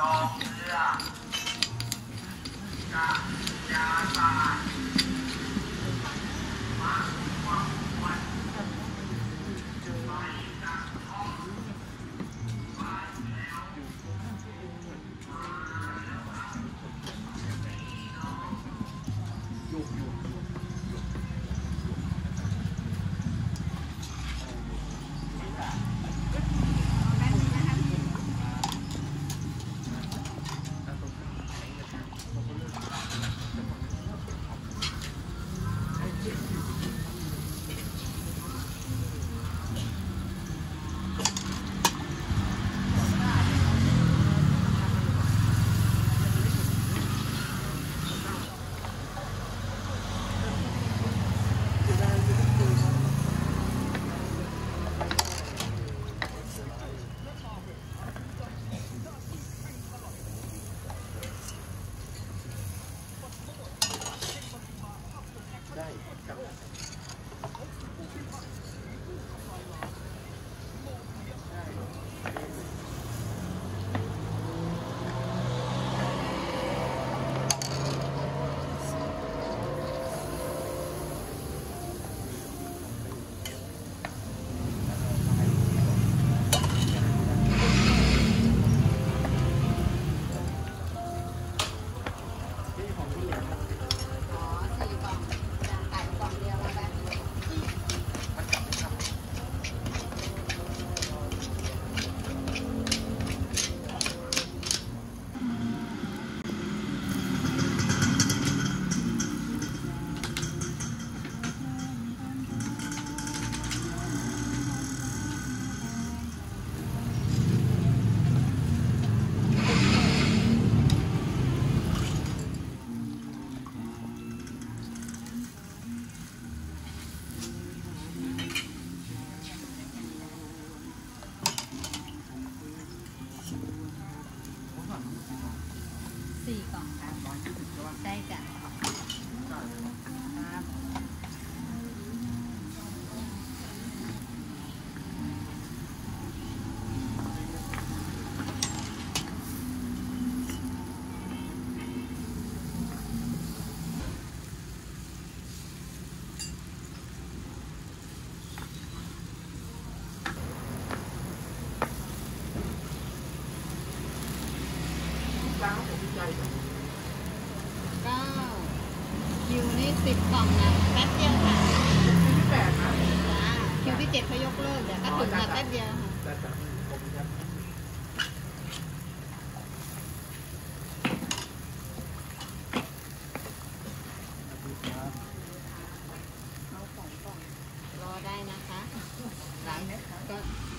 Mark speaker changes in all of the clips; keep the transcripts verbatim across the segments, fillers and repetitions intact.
Speaker 1: สี่กล่องครับได้จ้ะครับก็คิวนี่สิบกล่องนะแป๊บเดียวค่ะคิวที่แปดนะจ้าคิวที่เจ็ดเขายกเลิกเดี๋ยวก็ถึงมาแป๊บเดียวเอาสองกล่องรอได้นะคะหลังก็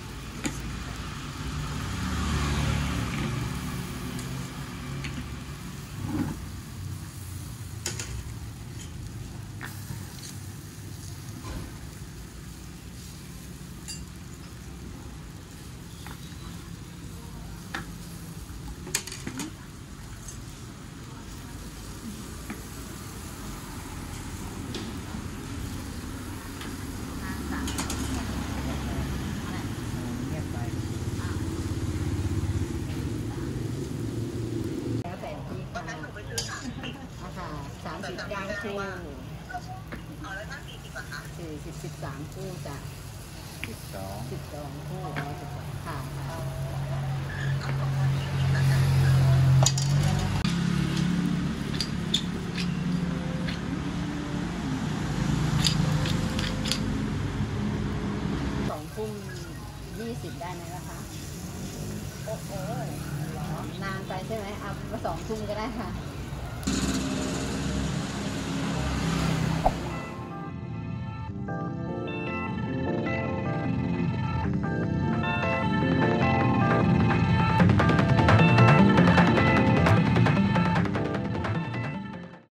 Speaker 1: สามสิบยางคู่สี่สิบสิบสามคู่จ้ะสิบสองสิบสองคู่ค่ะสองคู่ยี่สิบได้ไหมล่ะคะโอ้โหนานไปใช่ไหมเอามาสองทุ่มก็ได้ค่ะ